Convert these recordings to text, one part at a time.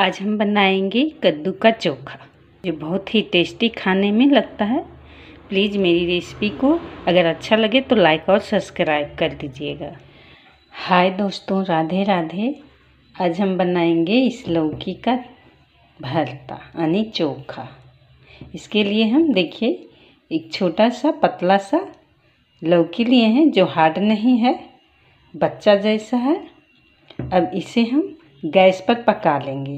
आज हम बनाएंगे कद्दू का चोखा, जो बहुत ही टेस्टी खाने में लगता है। प्लीज़ मेरी रेसिपी को अगर अच्छा लगे तो लाइक और सब्सक्राइब कर दीजिएगा। हाय दोस्तों, राधे राधे। आज हम बनाएंगे इस लौकी का भरता यानी चोखा। इसके लिए हम देखिए एक छोटा सा पतला सा लौकी लिए हैं, जो हार्ड नहीं है, बच्चा जैसा है। अब इसे हम गैस पर पका लेंगे।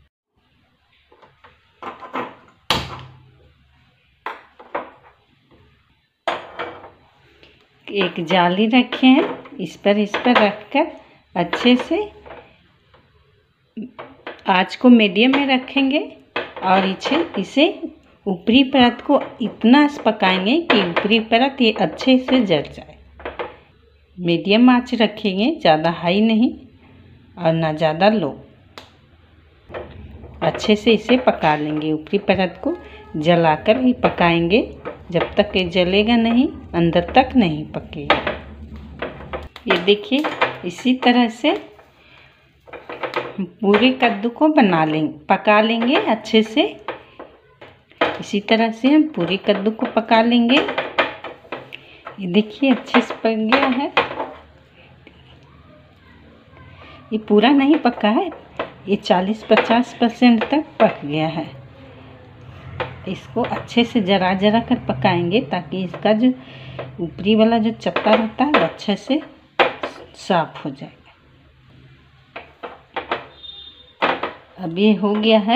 एक जाली रखे हैं, इस पर रखकर अच्छे से आँच को मीडियम में रखेंगे और इसे ऊपरी परत को इतना पकाएंगे कि ऊपरी परत ये अच्छे से जल जाए। मीडियम आँच रखेंगे, ज़्यादा हाई नहीं और ना ज़्यादा लो। अच्छे से इसे पका लेंगे, ऊपरी परत को जलाकर ही पकाएंगे, जब तक ये जलेगा नहीं, अंदर तक नहीं पकेगा। ये देखिए, इसी तरह से पूरे कद्दू को पका लेंगे अच्छे से। इसी तरह से हम पूरे कद्दू को पका लेंगे। ये देखिए अच्छे से पक गया है। ये पूरा नहीं पका है, ये 40-50% तक पक गया है। इसको अच्छे से जरा जरा कर पकाएंगे, ताकि इसका जो ऊपरी वाला जो चत्ता रहता है वो अच्छे से साफ हो जाएगा। अब ये हो गया है,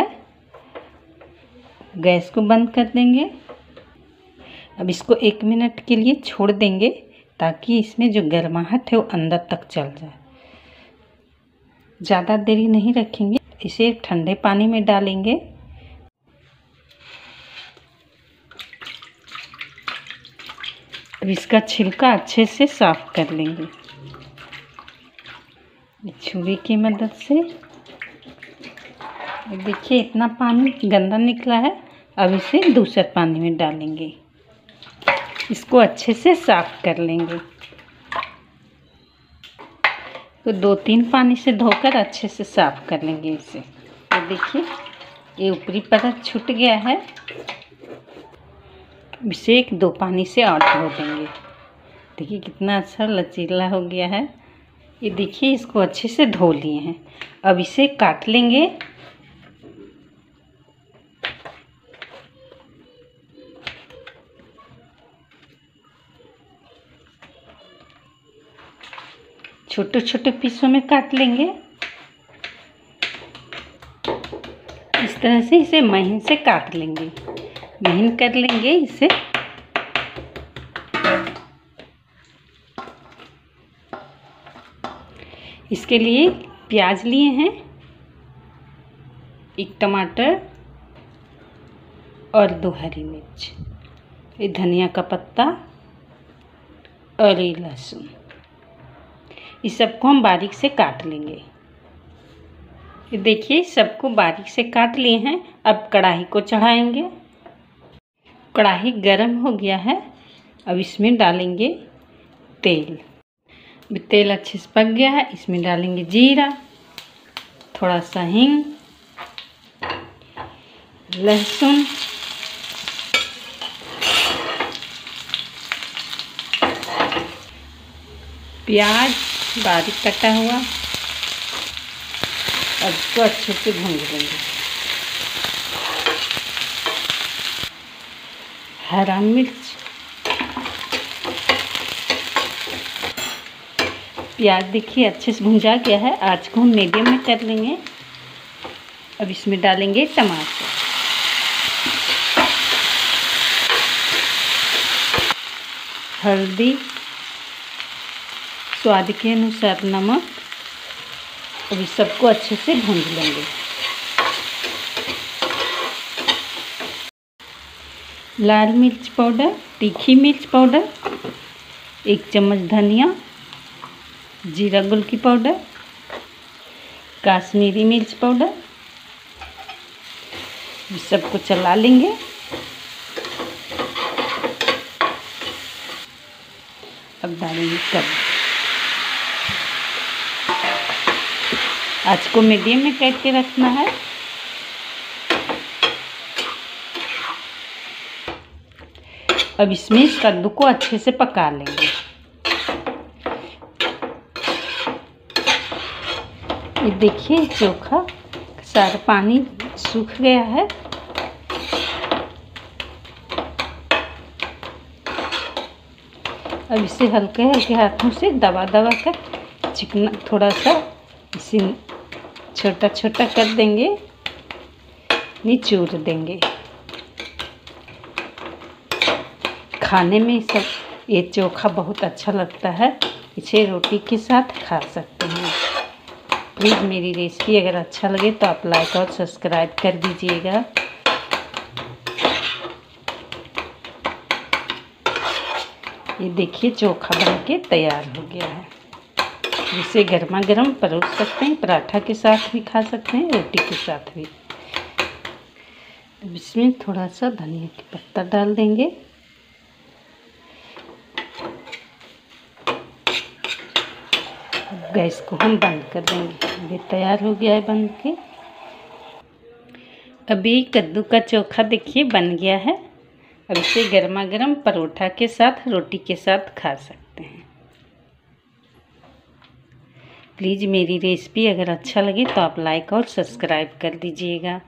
गैस को बंद कर देंगे। अब इसको 1 मिनट के लिए छोड़ देंगे, ताकि इसमें जो गर्माहट है वो अंदर तक चल जाए। ज़्यादा देरी नहीं रखेंगे, इसे ठंडे पानी में डालेंगे। अब इसका छिलका अच्छे से साफ कर लेंगे छुरी की मदद से। देखिए इतना पानी गंदा निकला है। अब इसे दूसरे पानी में डालेंगे, इसको अच्छे से साफ कर लेंगे। तो 2-3 पानी से धोकर अच्छे से साफ कर लेंगे इसे। तो देखिए ये ऊपरी परत छूट गया है। इसे 1-2 पानी से और धो देंगे। देखिए कितना अच्छा लचीला हो गया है। ये देखिए इसको अच्छे से धो लिए हैं। अब इसे काट लेंगे। छोटे छोटे पीसों में काट लेंगे। इस तरह से इसे महीन से काट लेंगे, महीन कर लेंगे इसे। इसके लिए प्याज लिए हैं, 1 टमाटर और 2 हरी मिर्च, ये धनिया का पत्ता और ये लहसुन। इस सबको हम बारीक से काट लेंगे। ये देखिए सबको बारीक से काट लिए हैं। अब कढ़ाई को चढ़ाएंगे। कढ़ाई गरम हो गया है। अब इसमें डालेंगे तेल। तेल अच्छे से पक गया है। इसमें डालेंगे जीरा, थोड़ा सा हींग, लहसुन, प्याज बारीक कटा हुआ। अब इसको अच्छे से भून लेंगे। हरा मिर्च, प्याज देखिए अच्छे से भुंजा गया है। आँच को हम मीडियम में कर लेंगे। अब इसमें डालेंगे टमाटर, हल्दी, स्वाद के अनुसार नमक। अब इस सबको अच्छे से भून लेंगे। लाल मिर्च पाउडर, तीखी मिर्च पाउडर, 1 चम्मच धनिया, जीरा गुल की पाउडर, काश्मीरी मिर्च पाउडर। इस सबको चला लेंगे। अब डालेंगे कद्दू। आँच को मीडियम में करके रखना है। अब इसमें इस कद्दू को अच्छे से पका लेंगे। ये देखिए चोखा सारा पानी सूख गया है। अब इसे हल्के हल्के हाथों से दबा दबा कर चिकना थोड़ा सा इसे छोटा छोटा कर देंगे, निचोड़ देंगे। खाने में सब ये चोखा बहुत अच्छा लगता है। इसे रोटी के साथ खा सकते हैं। प्लीज़ मेरी रेसिपी अगर अच्छा लगे तो आप लाइक और सब्सक्राइब कर दीजिएगा। ये देखिए चोखा बन के तैयार हो गया है। इसे गर्मा गर्म परोस सकते हैं, पराठा के साथ भी खा सकते हैं, रोटी के साथ भी। अब इसमें थोड़ा सा धनिया का पत्ता डाल देंगे। गैस को हम बंद कर देंगे। ये तैयार हो गया है बन के। अभी कद्दू का चोखा देखिए बन गया है। अब इसे गर्मा गर्म परोठा के साथ, रोटी के साथ खा सकते हैं। प्लीज़ मेरी रेसिपी अगर अच्छा लगे तो आप लाइक और सब्सक्राइब कर दीजिएगा।